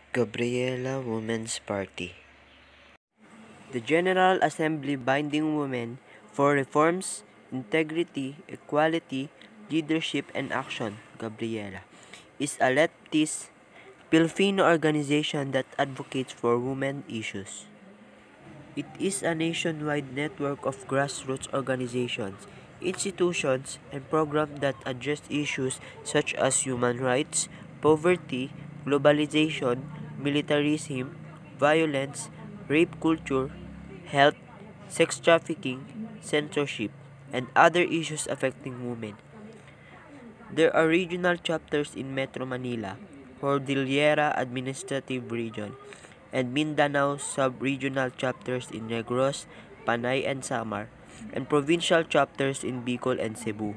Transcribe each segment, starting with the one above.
Gabriela Women's Party. The General Assembly binding women for reforms, integrity, equality, leadership, and action, Gabriela, is a leftist Filipino organization that advocates for women issues. It is a nationwide network of grassroots organizations, institutions, and programs that address issues such as human rights, poverty, globalization, militarism, violence, rape culture, health, sex trafficking, censorship, and other issues affecting women. There are regional chapters in Metro Manila, Cordillera Administrative Region, and Mindanao sub-regional chapters in Negros, Panay, and Samar, and provincial chapters in Bicol and Cebu.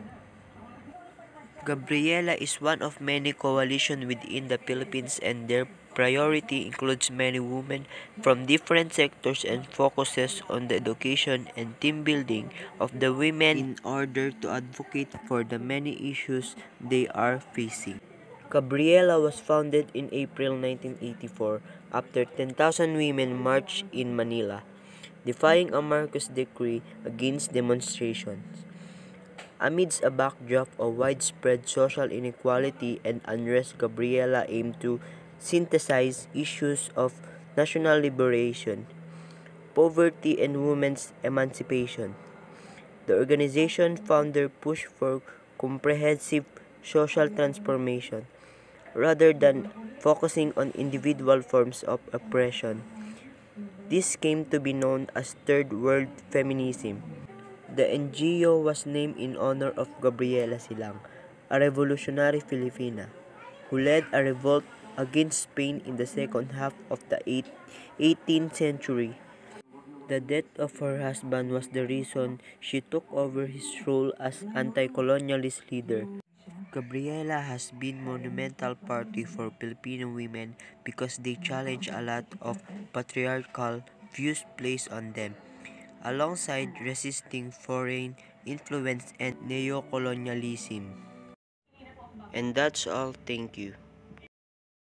Gabriela is one of many coalitions within the Philippines, and their priority includes many women from different sectors and focuses on the education and team building of the women in order to advocate for the many issues they are facing. Gabriela was founded in April 1984 after 10,000 women marched in Manila, defying a Marcos decree against demonstrations. Amidst a backdrop of widespread social inequality and unrest, Gabriela aimed to synthesize issues of national liberation, poverty, and women's emancipation. The organization's founder pushed for comprehensive social transformation rather than focusing on individual forms of oppression. This came to be known as Third World Feminism. The NGO was named in honor of Gabriela Silang, a revolutionary Filipina, who led a revolt against Spain in the second half of the 18th century. The death of her husband was the reason she took over his role as anti-colonialist leader. Gabriela has been monumental party for Filipino women because they challenge a lot of patriarchal views placed on them, alongside resisting foreign influence and neocolonialism. And that's all. Thank you.